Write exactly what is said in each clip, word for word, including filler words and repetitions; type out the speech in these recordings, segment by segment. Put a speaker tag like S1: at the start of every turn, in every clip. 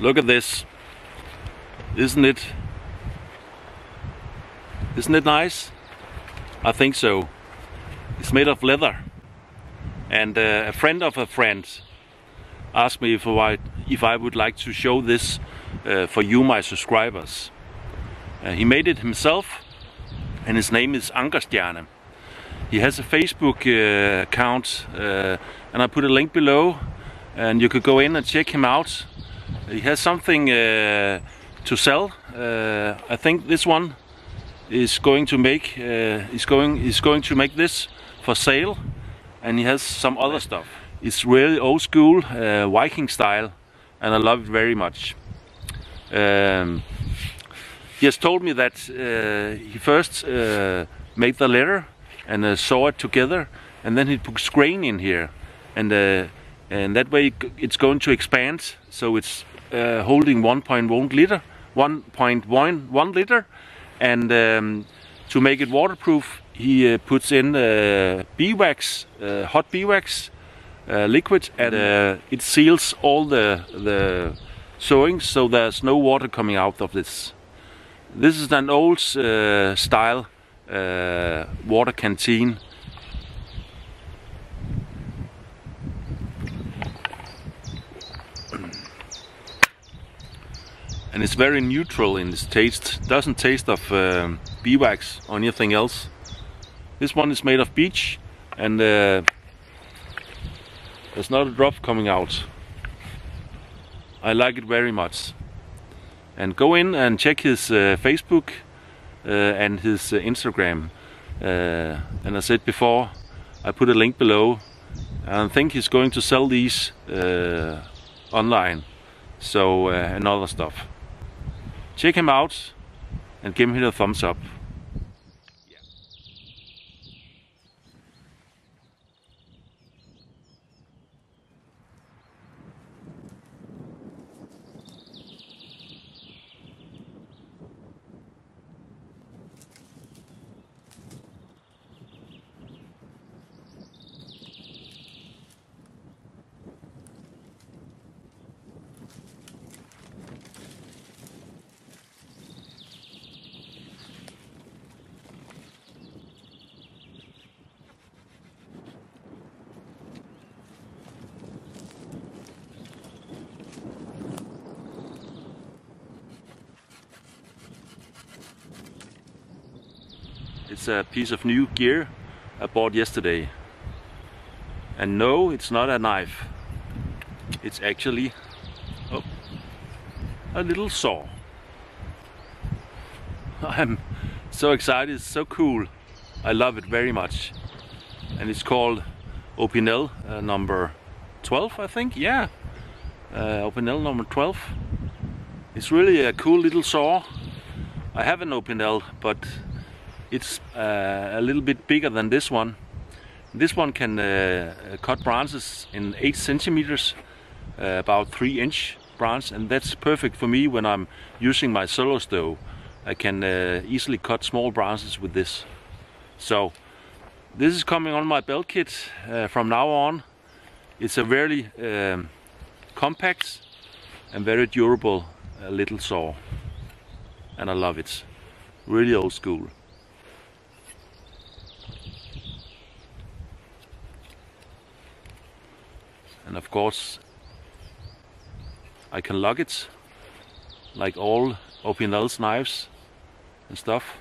S1: Look at this. Isn't it? Isn't it nice? I think so. It's made of leather. And uh, a friend of a friend asked me if I, if I would like to show this uh, for you, my subscribers. Uh, he made it himself, and his name is Ankerstjerne. He has a Facebook uh, account, uh, and I put a link below, and you could go in and check him out. He has something uh, to sell. Uh, I think this one is going to make uh, is going is going to make this for sale, and he has some other stuff. It's really old school uh, Viking style, and I love it very much. Um, he has told me that uh, he first uh, made the leather and uh, saw it together, and then he put grain in here, and uh, and that way it's going to expand, so it's uh, holding one point one liter, one point one liter, and um, to make it waterproof, he uh, puts in uh, beeswax, uh, hot beeswax uh, liquid, and uh, it seals all the the sewing, so there's no water coming out of this. This is an old uh, style uh, water canteen. And it's very neutral in its taste. Doesn't taste of um, beeswax or anything else. This one is made of beech, and uh, there's not a drop coming out. I like it very much. And go in and check his uh, Facebook uh, and his uh, Instagram. Uh, and I said before, I put a link below. And I think he's going to sell these uh, online. So uh, and other stuff. Check him out and give him a thumbs up. It's a piece of new gear I bought yesterday. And no, it's not a knife. It's actually oh, a little saw. I'm so excited, it's so cool. I love it very much. And it's called Opinel uh, number twelve, I think. Yeah, uh, Opinel number twelve. It's really a cool little saw. I have an Opinel, but it's uh, a little bit bigger than this one. This one can uh, cut branches in eight centimeters, uh, about three inch branch, and that's perfect for me when I'm using my solo stove. I can uh, easily cut small branches with this. So this is coming on my belt kit uh, from now on. It's a very um, compact and very durable uh, little saw, and I love it. Really old school. And of course I can lock it like all Opinel's knives and stuff.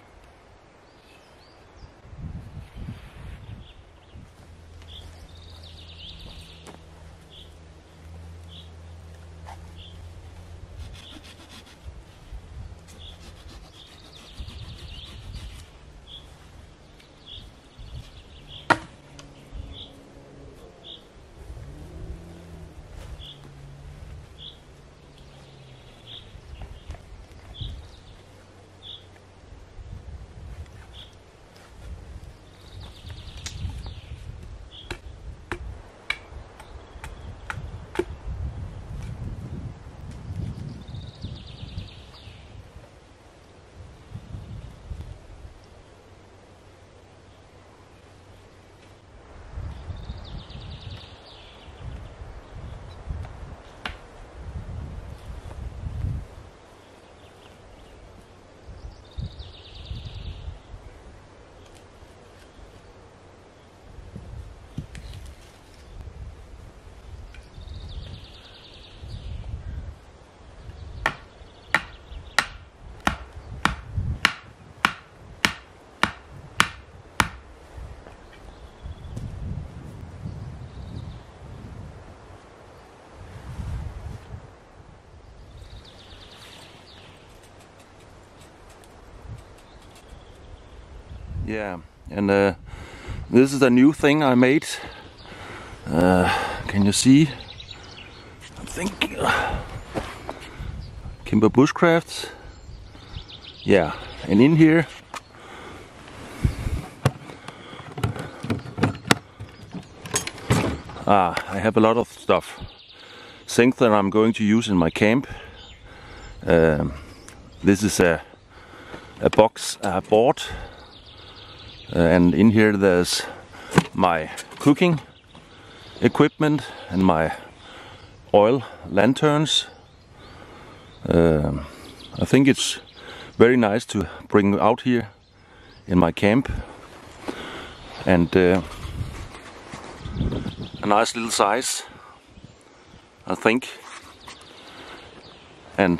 S1: Yeah, and uh, this is a new thing I made. Uh, can you see? I think uh, Kimber Bushcraft. Yeah, and in here ah, I have a lot of stuff, things that I'm going to use in my camp. Um, this is a a box I bought, uh, and in here there's my cooking equipment and my oil lanterns. Um, I think it's very nice to bring out here in my camp, and uh, a nice little size, I think. And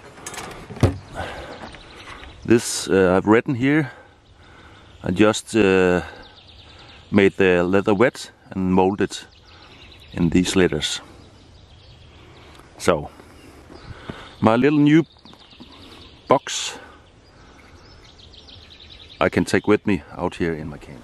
S1: this uh, I've written here. I just uh, made the leather wet and molded in these letters. So my little new box I can take with me out here in my camp.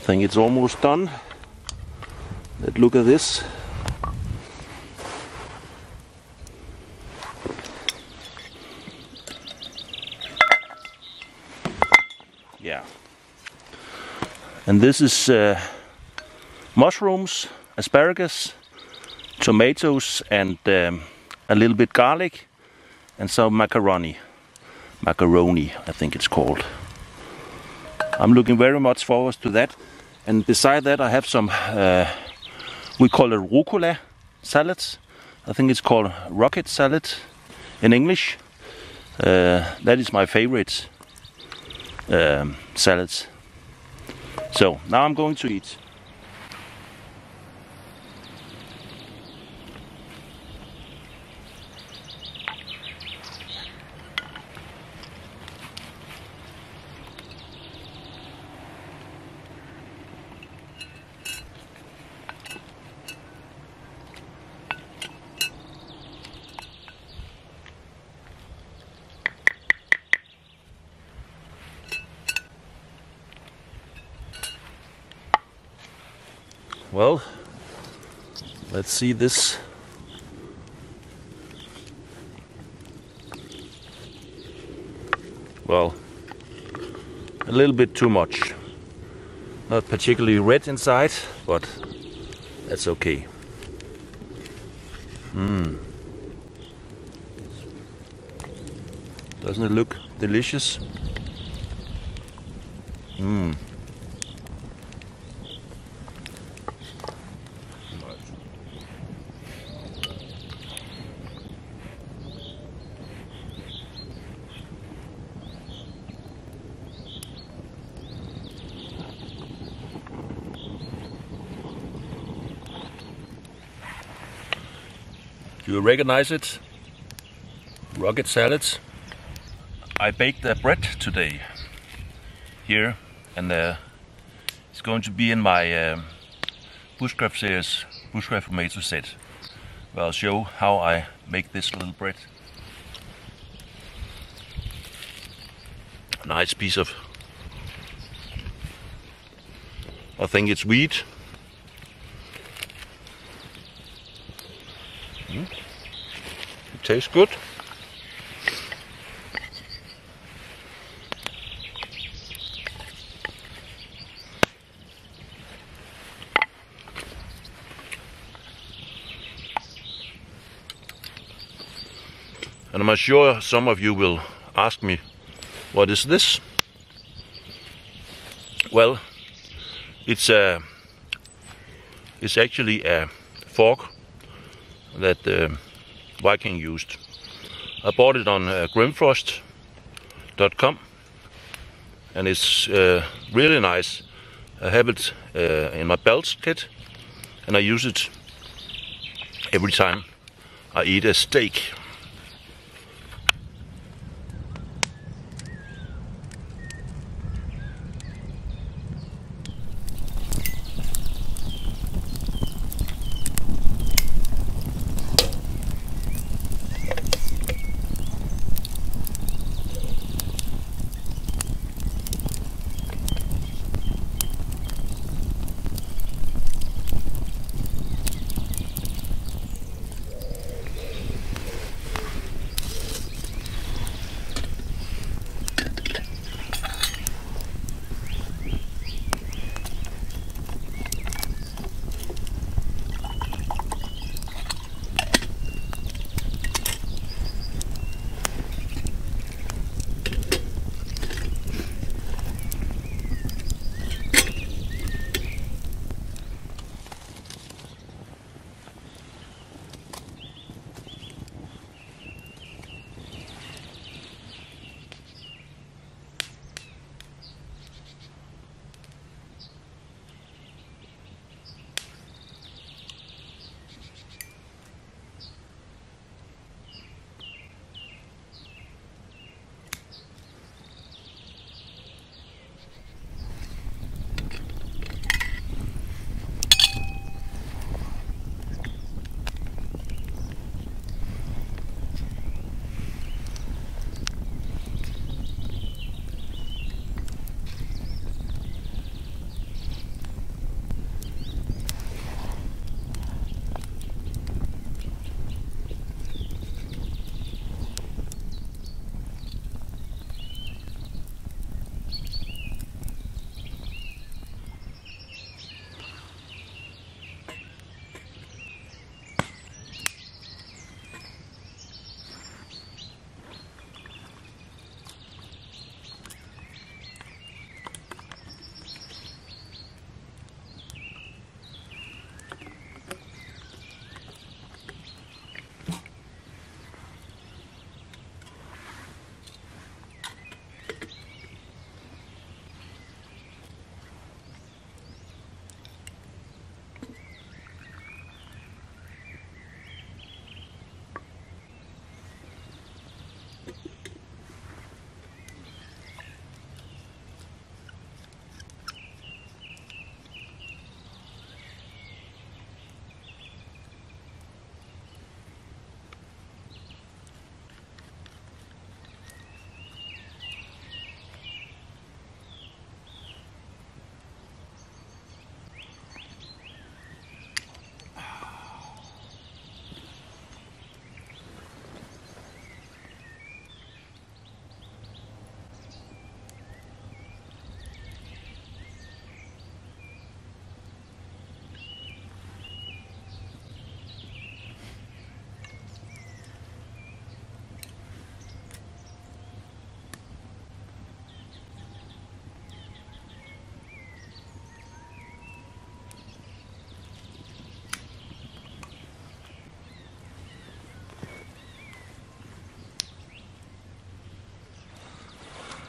S1: think it's almost done. Let's look at this. Yeah. And this is uh, mushrooms, asparagus, tomatoes, and um, a little bit garlic, and some macaroni. Macaroni, I think it's called. I'm looking very much forward to that. And beside that, I have some, uh, we call it rucola salads. I think it's called rocket salad in English. Uh, that is my favorite um, salads. So now I'm going to eat. Well, let's see this. Well, a little bit too much. Not particularly red inside, but that's okay. Mmm. Doesn't it look delicious? Mmm. Do you recognize it? Rocket salads. I baked the bread today here, and uh, it's going to be in my uh, Bushcraft series, Bushcraft tomato set, where I'll show how I make this little bread. A nice piece of, I think it's wheat. Mm. It tastes good. And I'm sure some of you will ask me, what is this? Well, it's a, it's actually a fork that uh, Viking used. I bought it on uh, grimfrost dot com, and it's uh, really nice. I have it uh, in my belt kit, and I use it every time I eat a steak.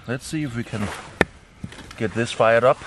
S1: let's see if we can get this fired up.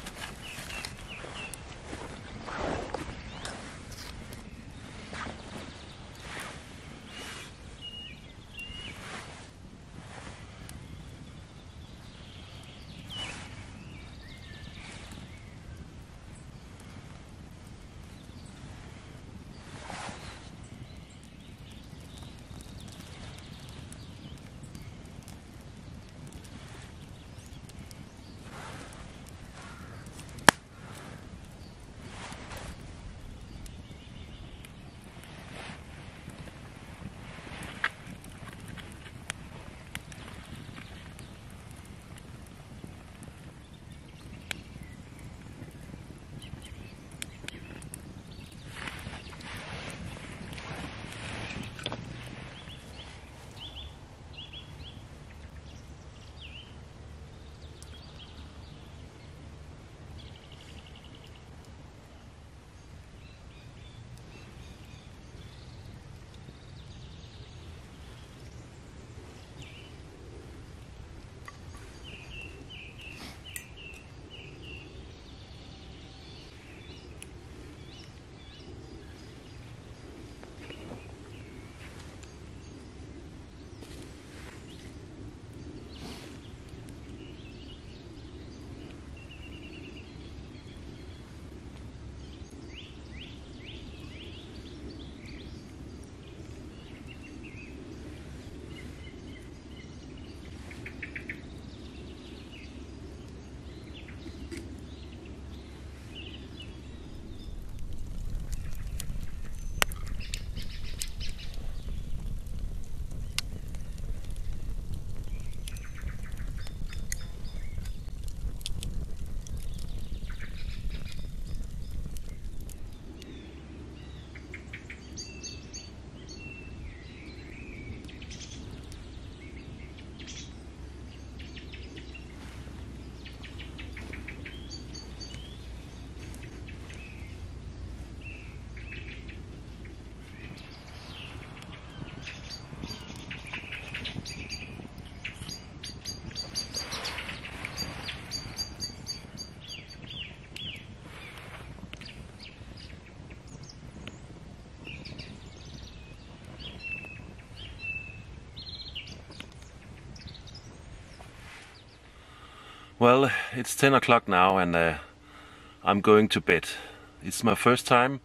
S1: Well, it's ten o'clock now and uh, I'm going to bed. It's my first time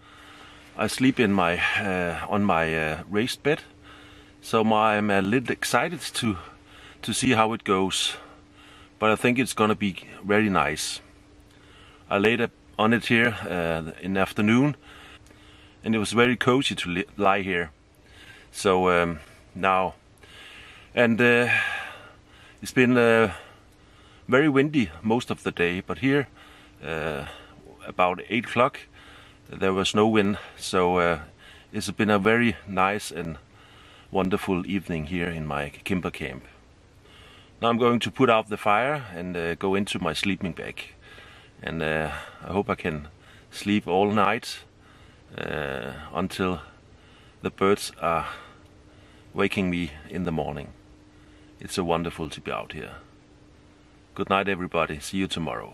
S1: I sleep in my uh, on my uh, raised bed, so my, I'm a little excited to to see how it goes. But I think it's gonna be very nice. I laid up on it here uh, in the afternoon, and it was very cozy to li lie here. So um, now, and uh, it's been uh, very windy most of the day, but here uh, about eight o'clock there was no wind, so uh, it's been a very nice and wonderful evening here in my Kimber camp. Now I'm going to put out the fire and uh, go into my sleeping bag, and uh, I hope I can sleep all night uh, until the birds are waking me in the morning. It's so wonderful to be out here. Good night everybody, see you tomorrow.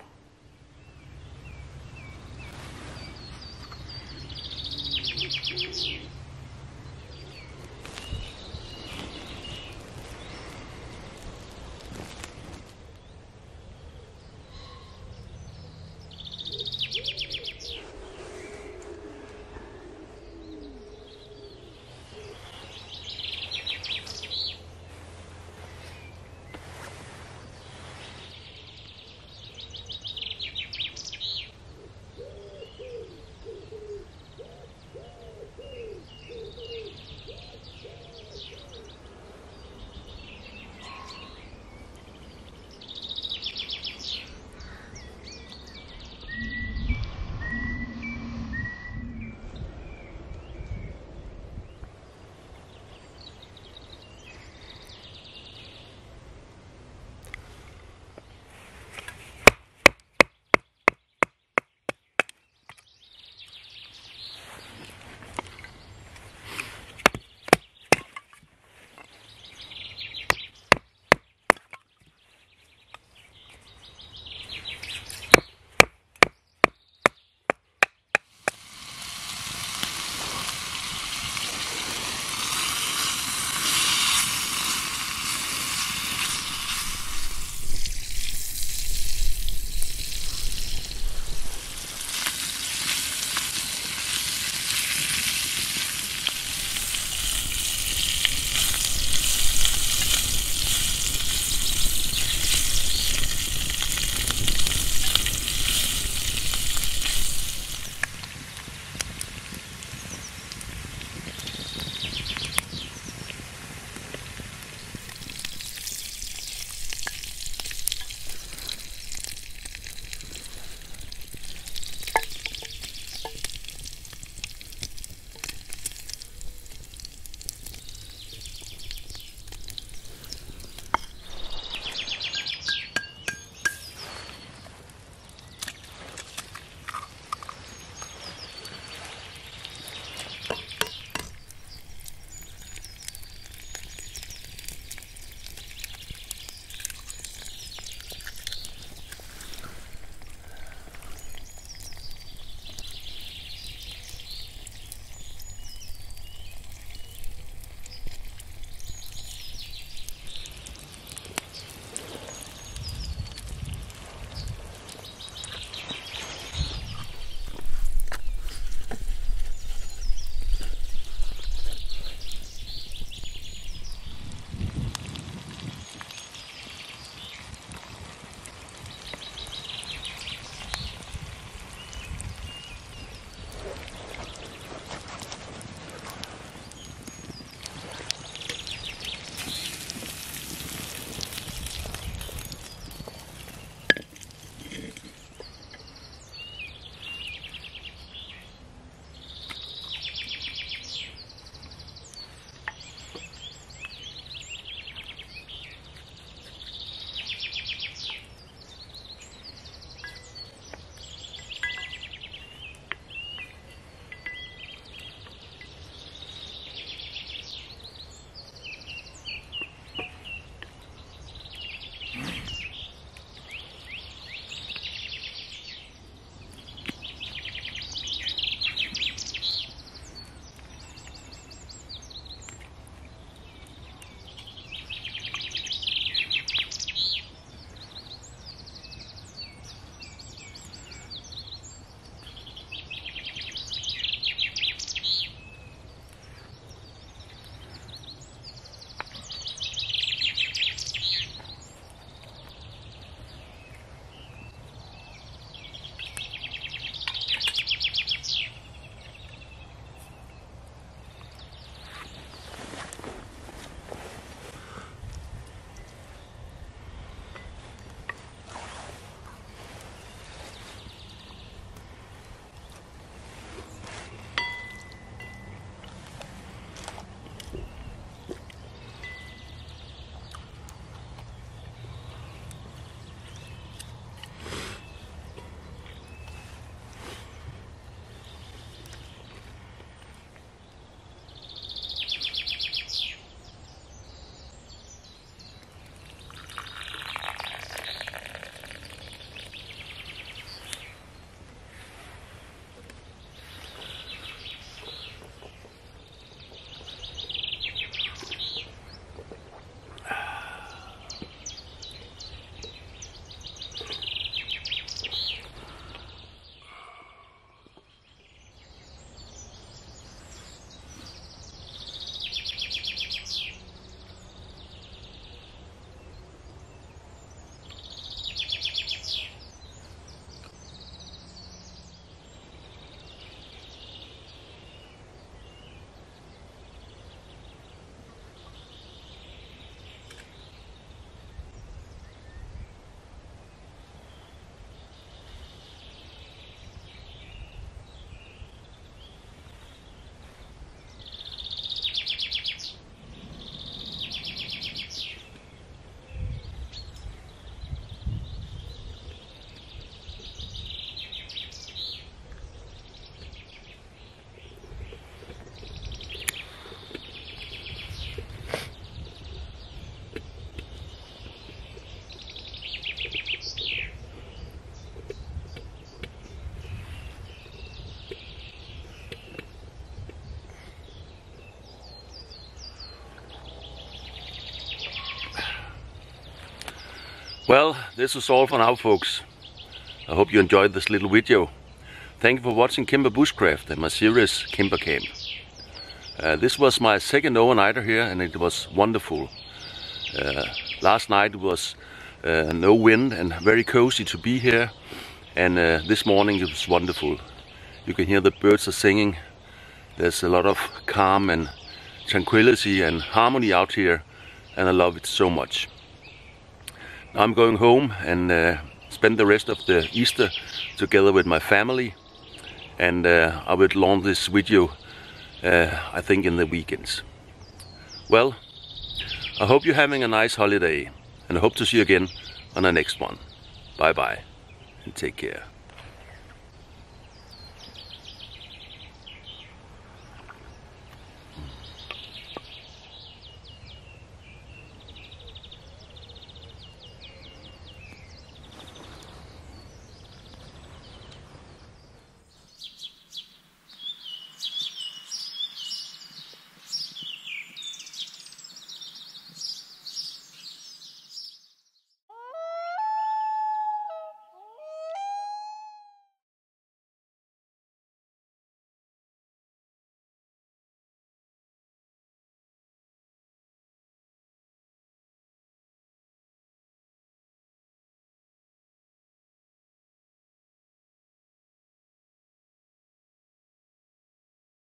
S1: Well, this is all for now, folks. I hope you enjoyed this little video. Thank you for watching Kimber Bushcraft and my series Kimber Camp. Uh, this was my second overnighter here, and it was wonderful. Uh, last night was uh, no wind and very cozy to be here, and uh, this morning it was wonderful. You can hear the birds are singing. There's a lot of calm and tranquility and harmony out here, and I love it so much. Now I'm going home and uh, spend the rest of the Easter together with my family, and uh, I will launch this video uh, I think in the weekends. Well, I hope you're having a nice holiday, and I hope to see you again on the next one. Bye bye and take care.